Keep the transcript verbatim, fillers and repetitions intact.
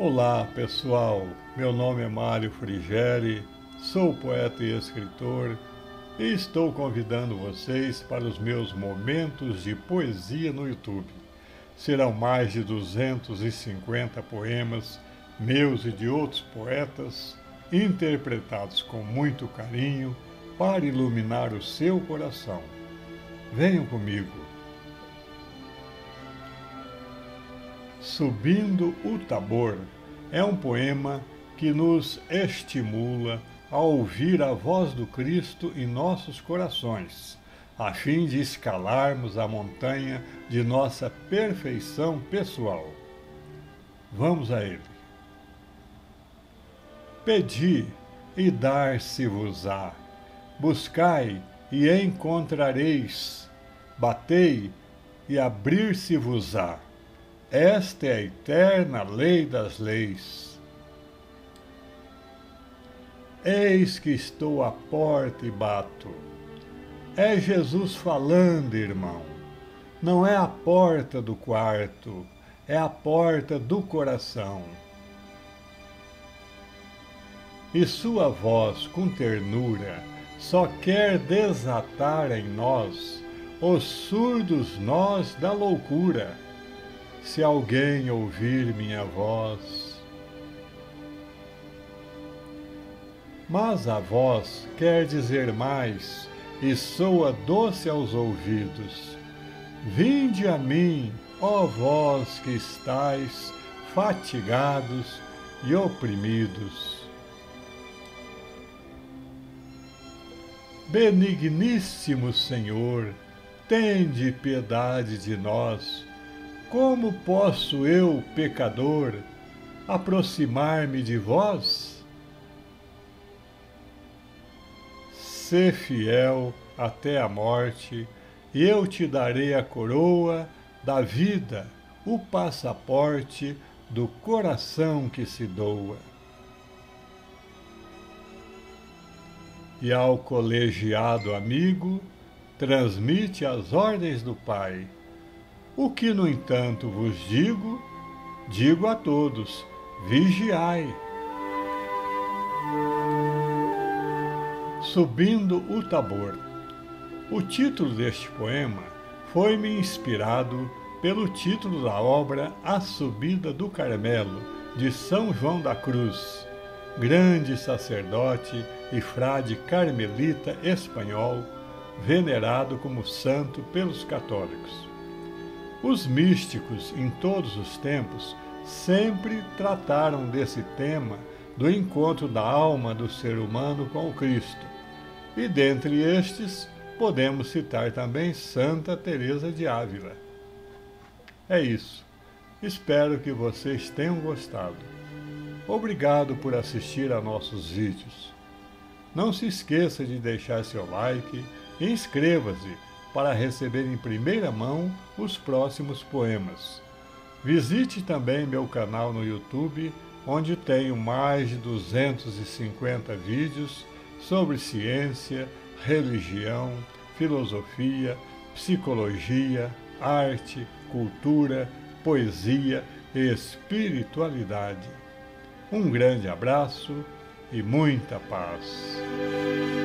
Olá pessoal, meu nome é Mário Frigeri, sou poeta e escritor e estou convidando vocês para os meus momentos de poesia no YouTube. Serão mais de duzentos e cinquenta poemas, meus e de outros poetas, interpretados com muito carinho para iluminar o seu coração. Venham comigo. Subindo o Tabor é um poema que nos estimula a ouvir a voz do Cristo em nossos corações, a fim de escalarmos a montanha de nossa perfeição pessoal. Vamos a ele. Pedi e dar-se-vos-á, buscai e encontrareis, batei e abrir-se-vos-á. Esta é a eterna lei das leis. Eis que estou à porta e bato. É Jesus falando, irmão. Não é a porta do quarto, é a porta do coração. E sua voz, com ternura, só quer desatar em nós os surdos nós da loucura. Se alguém ouvir minha voz. Mas a voz quer dizer mais e soa doce aos ouvidos. Vinde a mim, ó vós que estáis fatigados e oprimidos. Benigníssimo Senhor, tende piedade de nós. Como posso eu, pecador, aproximar-me de vós? Sê fiel até a morte, e eu te darei a coroa da vida, o passaporte do coração que se doa. E ao colegiado amigo, transmite as ordens do Pai. O que, no entanto, vos digo, digo a todos, vigiai. Subindo o Tabor. O título deste poema foi-me inspirado pelo título da obra A Subida do Carmelo, de São João da Cruz, grande sacerdote e frade carmelita espanhol, venerado como santo pelos católicos. Os místicos, em todos os tempos, sempre trataram desse tema do encontro da alma do ser humano com o Cristo. E dentre estes, podemos citar também Santa Teresa de Ávila. É isso. Espero que vocês tenham gostado. Obrigado por assistir a nossos vídeos. Não se esqueça de deixar seu like e inscreva-se para receber em primeira mão os próximos poemas. Visite também meu canal no YouTube, onde tenho mais de duzentos e cinquenta vídeos sobre ciência, religião, filosofia, psicologia, arte, cultura, poesia e espiritualidade. Um grande abraço e muita paz.